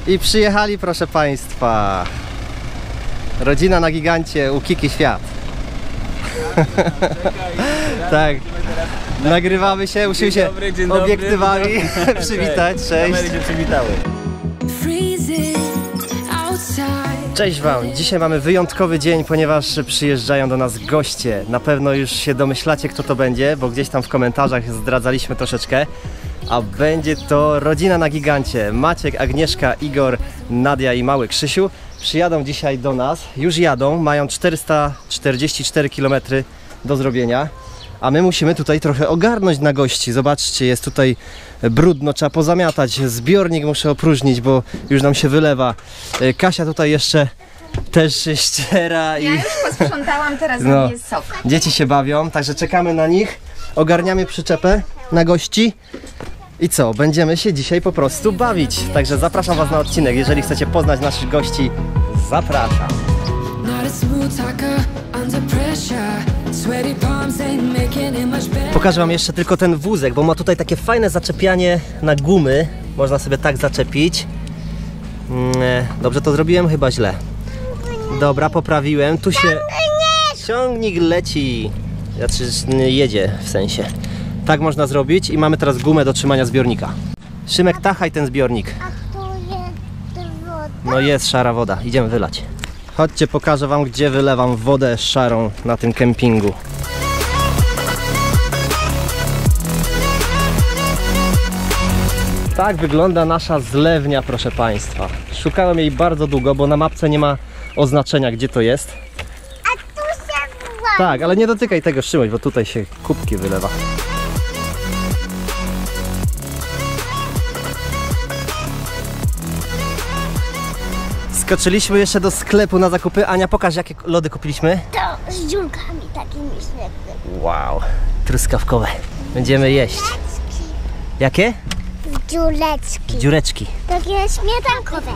I przyjechali, proszę Państwa. Rodzina na gigancie u Kiki Świat. Tak. Nagrywamy się, musimy się obiektywami przywitać. Cześć. Kamery się przywitały. Cześć Wam. Dzisiaj mamy wyjątkowy dzień, ponieważ przyjeżdżają do nas goście. Na pewno już się domyślacie, kto to będzie, bo gdzieś tam w komentarzach zdradzaliśmy troszeczkę. A będzie to rodzina na gigancie. Maciek, Agnieszka, Igor, Nadia i mały Krzysiu przyjadą dzisiaj do nas. Już jadą, mają 444 km do zrobienia. A my musimy tutaj trochę ogarnąć na gości. Zobaczcie, jest tutaj brudno, trzeba pozamiatać. Zbiornik muszę opróżnić, bo już nam się wylewa. Kasia tutaj jeszcze też się ściera. Ja już posprzątałam, teraz no, jest sok. Dzieci się bawią, także czekamy na nich. Ogarniamy przyczepę na gości. I co? Będziemy się dzisiaj po prostu bawić. Także zapraszam Was na odcinek. Jeżeli chcecie poznać naszych gości, zapraszam. Pokażę Wam jeszcze tylko ten wózek, bo ma tutaj takie fajne zaczepianie na gumy. Można sobie tak zaczepić. Dobrze to zrobiłem? Chyba źle. Dobra, poprawiłem. Tu się ciągnik leci. Znaczy jedzie w sensie. Tak można zrobić i mamy teraz gumę do trzymania zbiornika. Szymek, tachaj ten zbiornik. A tu jest woda? No jest szara woda, idziemy wylać. Chodźcie, pokażę Wam, gdzie wylewam wodę szarą na tym kempingu. Tak wygląda nasza zlewnia, proszę Państwa. Szukałem jej bardzo długo, bo na mapce nie ma oznaczenia, gdzie to jest. A tu się woda. Tak, ale nie dotykaj tego, Szymuś, bo tutaj się kubki wylewa. Skoczyliśmy jeszcze do sklepu na zakupy. Ania, pokaż, jakie lody kupiliśmy. To z dziurkami takimi śmiesznymi. Wow, truskawkowe. Będziemy jeść. Jakie? Dziureczki. Dziureczki. Takie śmietankowe.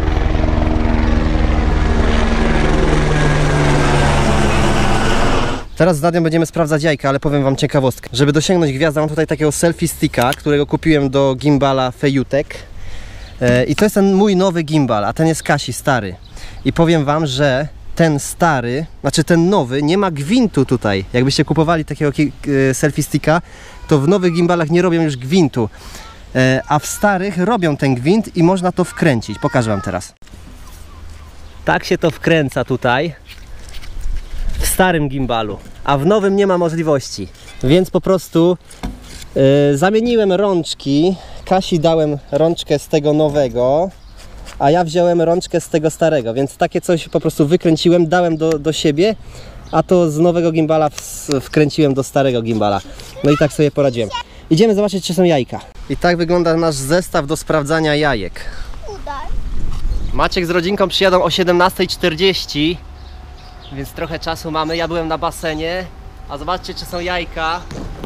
Teraz z Nadią będziemy sprawdzać jajka, ale powiem Wam ciekawostkę. Żeby dosięgnąć gwiazdę, mam tutaj takiego selfie sticka, którego kupiłem do gimbala Fejutek. I to jest ten mój nowy gimbal, a ten jest Kasi, stary. I powiem Wam, że ten stary, znaczy ten nowy, nie ma gwintu tutaj. Jakbyście kupowali takiego selfie sticka, to w nowych gimbalach nie robią już gwintu. A w starych robią ten gwint i można to wkręcić. Pokażę Wam teraz. Tak się to wkręca tutaj. W starym gimbalu. A w nowym nie ma możliwości. Więc po prostu zamieniłem rączki. Kasi dałem rączkę z tego nowego, a ja wziąłem rączkę z tego starego, więc takie coś po prostu wykręciłem, dałem do siebie, a to z nowego gimbala wkręciłem do starego gimbala. No i tak sobie poradziłem. Idziemy zobaczyć, czy są jajka. I tak wygląda nasz zestaw do sprawdzania jajek. Maciek z rodzinką przyjadą o 17:40, więc trochę czasu mamy. Ja byłem na basenie, a zobaczcie, czy są jajka.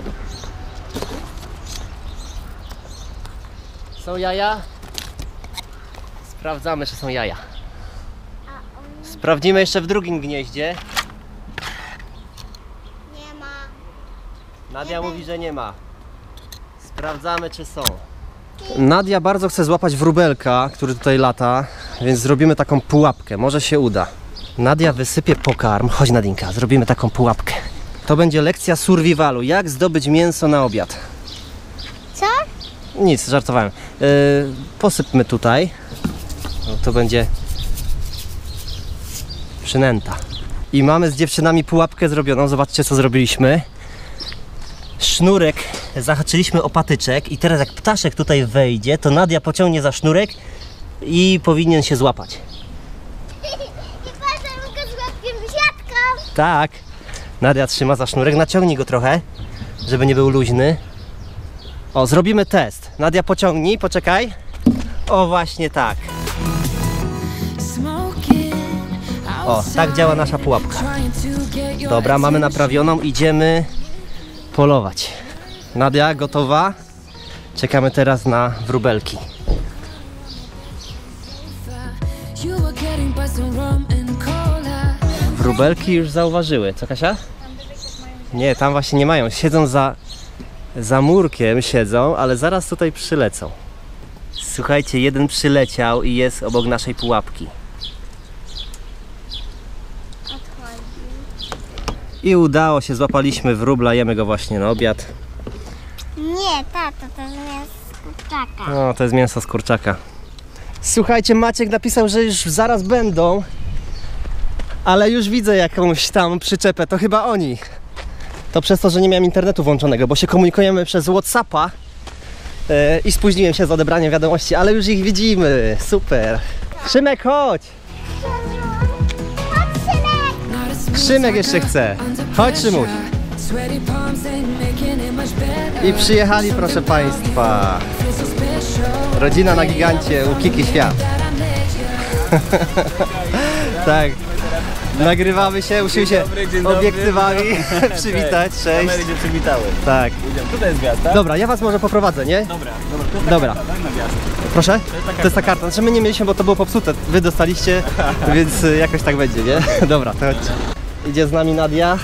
Są jaja? Sprawdzamy, czy są jaja. Sprawdzimy jeszcze w drugim gnieździe. Nie ma. Nadia mówi, że nie ma. Sprawdzamy, czy są. Nadia bardzo chce złapać wróbelka, który tutaj lata, więc zrobimy taką pułapkę. Może się uda. Nadia wysypie pokarm. Chodź, Nadinka, zrobimy taką pułapkę. To będzie lekcja survivalu. Jak zdobyć mięso na obiad. Co? Nic, żartowałem. Posypmy tutaj. No, to będzie przynęta. I mamy z dziewczynami pułapkę zrobioną. Zobaczcie, co zrobiliśmy. Sznurek zahaczyliśmy o patyczek i teraz jak ptaszek tutaj wejdzie, to Nadia pociągnie za sznurek i powinien się złapać. I potem go złapiemy siatką. Tak. Nadia trzyma za sznurek. Naciągnij go trochę, żeby nie był luźny. O, zrobimy test. Nadia, pociągnij, poczekaj. O, właśnie tak. O, tak działa nasza pułapka. Dobra, mamy naprawioną, idziemy polować. Nadia, gotowa? Czekamy teraz na wróbelki. Wróbelki już zauważyły. Co, Kasia? Nie, tam właśnie nie mają. Siedzą za murkiem, ale zaraz tutaj przylecą. Słuchajcie, jeden przyleciał i jest obok naszej pułapki. I udało się, złapaliśmy wróbla, jemy go właśnie na obiad. Nie, tato, to jest mięso z kurczaka. No, to jest mięso z kurczaka. Słuchajcie, Maciek napisał, że już zaraz będą, ale już widzę jakąś tam przyczepę, to chyba oni. To przez to, że nie miałem internetu włączonego, bo się komunikujemy przez WhatsAppa i spóźniłem się z odebraniem wiadomości, ale już ich widzimy. Super. Szymek, chodź! Szymek jeszcze chce. Chodź, Szymuś. I przyjechali, proszę Państwa. Rodzina na gigancie u Kiki Świat. Tak. Nagrywamy się, musimy się obiektywami przywitać. Cześć. Kamery cię przywitały. Tak. Tutaj jest gwiazda. Dobra, ja was może poprowadzę, nie? Dobra. Proszę? To jest ta karta. Znaczy my nie mieliśmy, bo to było popsute. Wy dostaliście, więc jakoś tak będzie, nie? Dobra, to chodźcie. Idzie z nami Nadia.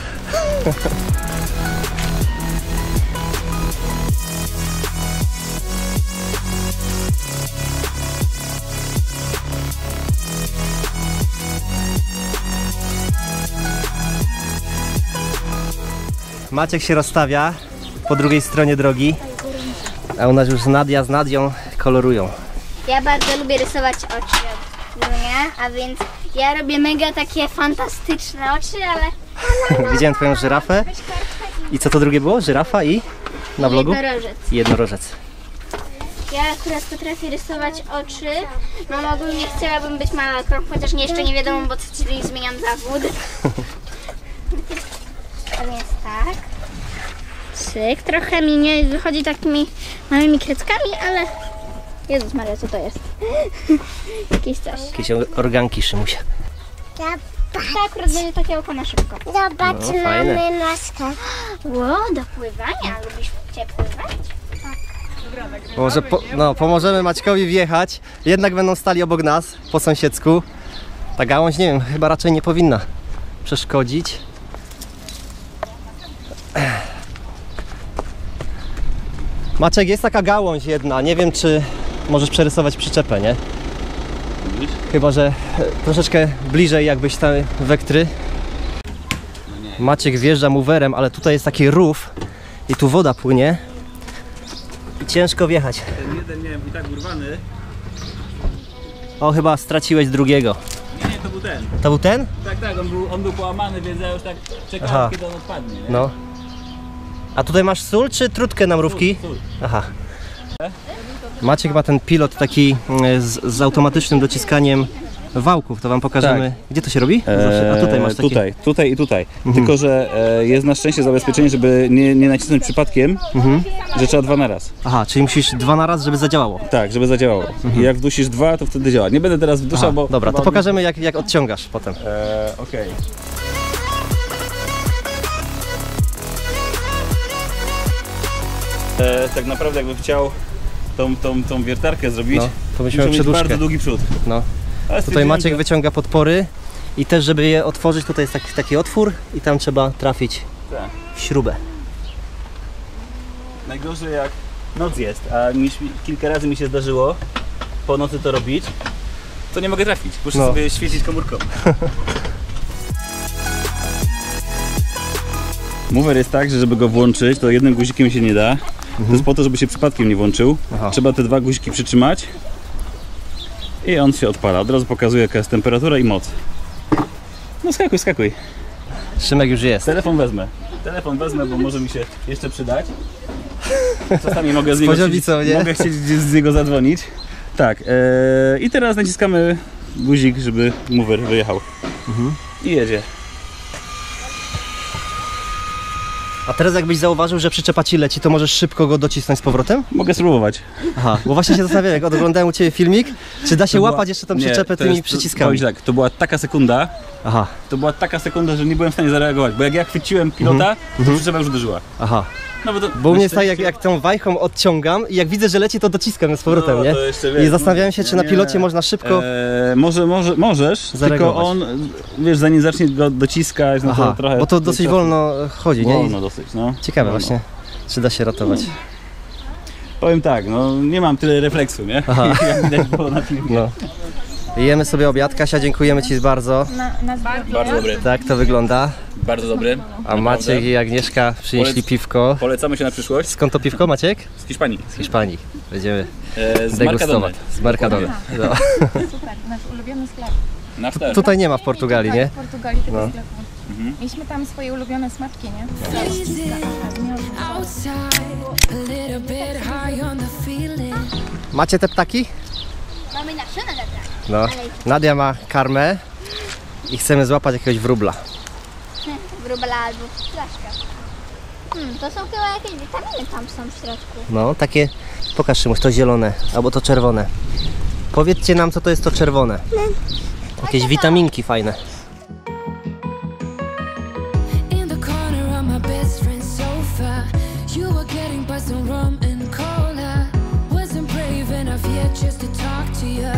Maciek się rozstawia po drugiej stronie drogi, a u nas już Nadia z Nadią kolorują. Ja bardzo lubię rysować oczy od Junia, a więc ja robię mega takie fantastyczne oczy, ale... Widziałem twoją żyrafę. I co to drugie było? Żyrafa i? Na vlogu? Jednorożec. Jednorożec. Ja akurat potrafię rysować oczy. No ogólnie chciałabym być malarką, chociaż jeszcze nie wiadomo, bo co tydzień zmieniam zawód. A więc tak. Cyk, trochę mi nie wychodzi takimi małymi kreckami, ale... Jezus Maria, co to jest? Jakieś coś. Jakieś organki Szymusia. To akurat będzie takie oko na szybko. Zobacz, No, fajne. mamy maskę. Ło, do pływania. Lubisz cię pływać? Może pomożemy Maćkowi wjechać. Jednak będą stali obok nas, po sąsiedzku. Ta gałąź, nie wiem, chyba raczej nie powinna przeszkodzić. Maciek, jest taka gałąź jedna, nie wiem czy możesz przerysować przyczepę, nie? Chyba, że troszeczkę bliżej jakbyś tam wektry. Maciek wjeżdża moverem, ale tutaj jest taki rów i tu woda płynie i ciężko wjechać. Ten jeden miałem i tak urwany. O, chyba straciłeś drugiego. Nie, to był ten. To był ten? Tak, on był połamany, więc ja już tak czekałem, Aha. kiedy on odpadnie. Nie? No. A tutaj masz sól czy trutkę na mrówki? Sól. Aha. Maciek ma ten pilot taki z automatycznym dociskaniem wałków, to wam pokażemy. Tak. Gdzie to się robi? A tutaj masz taki... Tutaj i tutaj. Tylko, że jest na szczęście zabezpieczenie, żeby nie nacisnąć przypadkiem, że trzeba dwa na raz. Aha, czyli musisz dwa na raz, żeby zadziałało. Tak, żeby zadziałało. I jak wdusisz dwa, to wtedy działa. Nie będę teraz wduszał, Aha, bo... dobra, to pokażemy jak odciągasz potem. Okej. Tak naprawdę jakbym chciał tą wiertarkę zrobić, No, to byśmy muszę mieć przedłużkę. bardzo długi przód. No. Ale Tutaj stwierdziłem, Maciek że- wyciąga podpory i też żeby je otworzyć, tutaj jest taki otwór i tam trzeba trafić Tak. w śrubę. Najgorzej jak noc jest, a kilka razy mi się zdarzyło po nocy to robić, to nie mogę trafić. Muszę No. sobie świecić komórką. Mover jest tak, że żeby go włączyć, to jednym guzikiem się nie da. To jest po to, żeby się przypadkiem nie włączył. Aha. Trzeba te dwa guziki przytrzymać i on się odpala. Od razu pokazuje, jaka jest temperatura i moc. No skakuj, skakuj. Szymek już jest. Telefon wezmę, bo może mi się jeszcze przydać. Czasami mogę z niego poziomicą, nie? mogę chcieć z niego zadzwonić. Tak, i teraz naciskamy guzik, żeby mover wyjechał. I jedzie. A teraz jakbyś zauważył, że przyczepa ci leci, to możesz szybko go docisnąć z powrotem? Mogę spróbować. Aha, bo właśnie się zastanawiałem, jak oglądałem u Ciebie filmik, czy da się była- łapać jeszcze tą Nie, przyczepę to tymi jest- przyciskami. powiem tak, to była taka sekunda, Aha, że nie byłem w stanie zareagować, bo jak ja chwyciłem pilota, to przyczepa już uderzyła. aha. No to, Bo u mnie jest tak, jak tą wajchą odciągam i jak widzę, że leci, to dociskam z powrotem, No, nie? to jeszcze wiesz, I zastanawiałem się, no, czy na nie. pilocie można szybko... Możesz, Zareagować. tylko on, wiesz, zanim zacznie go dociskać, no Aha, to trochę... bo to dosyć wolno chodzi, nie? Wolno dosyć, no. Ciekawe Wolno. właśnie, czy da się ratować. Powiem tak, no nie mam tyle refleksu, nie? Jak widać było na filmie. No. Jemy sobie obiad. Kasia, dziękujemy Ci bardzo. Bardzo dobry. Tak to wygląda. Bardzo dobry. A Maciek i Agnieszka przynieśli piwko. Polecamy się na przyszłość. Skąd to piwko, Maciek? Z Hiszpanii. Z Hiszpanii. Będziemy Z degustować. Z Mercadona. No. Super, nasz ulubiony sklep. Nasz też. Tutaj nie ma w Portugalii, nie? W Portugalii tego No. sklepu. Mieliśmy tam swoje ulubione smaczki, nie? Macie te ptaki? Mamy naszone dobra. No. Nadia ma karmę i chcemy złapać jakiegoś wróbla. Wróbla albo flaszka. To są chyba jakieś witaminy tam są w środku. No, takie... Pokaż Szymuś, to zielone albo to czerwone. Powiedzcie nam, co to jest to czerwone. Jakieś witaminki fajne. In the corner of my best friend's sofa, you were getting by some rum and cola. Wasn't brave enough yet just to talk to you.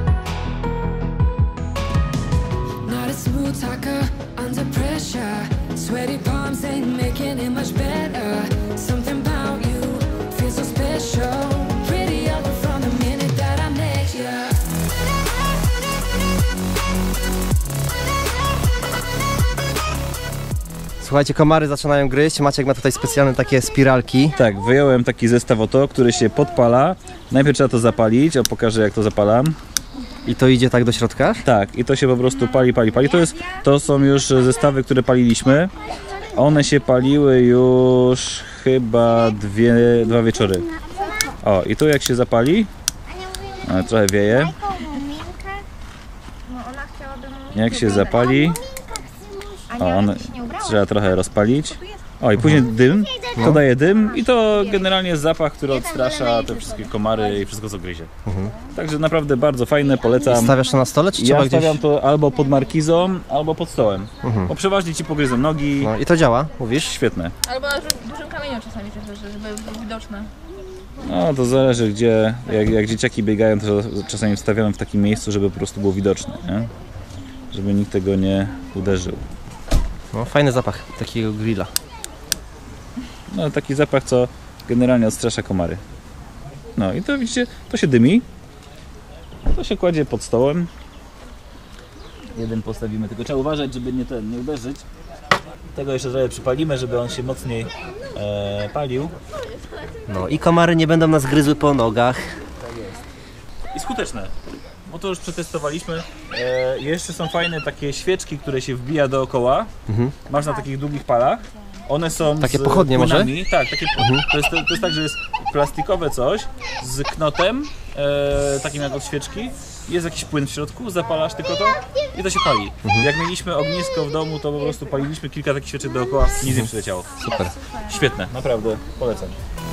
Not a smooth talker under pressure. Sweaty palms ain't making it much better. Something about you feels so special. Pretty other from the minute that I met you. Słuchajcie, komary zaczynają gryźć. Maciek ma tutaj specjalne takie spiralki. Tak, wyjąłem taki zestaw oto, który się podpala. Najpierw trzeba to zapalić, pokażę jak to zapalam. I to idzie tak do środka? Tak, i to się po prostu pali. To są już zestawy, które paliliśmy. One się paliły już chyba dwa wieczory. O, i tu jak się zapali, trochę wieje. Jak się zapali, on trzeba trochę rozpalić. O, i później dym, to daje dym i to generalnie jest zapach, który odstrasza te wszystkie komary i wszystko co gryzie. Także naprawdę bardzo fajne, polecam. Stawiasz to na stole, czy trzeba Ja stawiam gdzieś... to albo pod markizą, albo pod stołem. Bo przeważnie ci pogryzą nogi. No i to działa, mówisz? Świetne. Albo na dużym kamieniu czasami też, żeby było widoczne. No to zależy gdzie, jak dzieciaki biegają, to czasami wstawiamy w takim miejscu, żeby po prostu było widoczne, nie? Żeby nikt tego nie uderzył. No, fajny zapach takiego grilla. No taki zapach, co generalnie odstrasza komary. No i to widzicie, to się dymi. To się kładzie pod stołem. Jeden postawimy, tylko trzeba uważać, żeby nie uderzyć. Tego jeszcze trochę przypalimy, żeby on się mocniej palił. No i komary nie będą nas gryzły po nogach. I skuteczne, bo to już przetestowaliśmy. Jeszcze są fajne takie świeczki, które się wbija dookoła. Masz na takich długich palach. One są takie z pochodnie płynami. może? Tak, takie, to jest tak, że jest plastikowe coś z knotem, takim jak od świeczki. Jest jakiś płyn w środku, zapalasz tylko to i to się pali. Jak mieliśmy ognisko w domu, to po prostu paliliśmy kilka takich świeczek dookoła, nic nie przyleciało. Super. Świetne, naprawdę, polecam.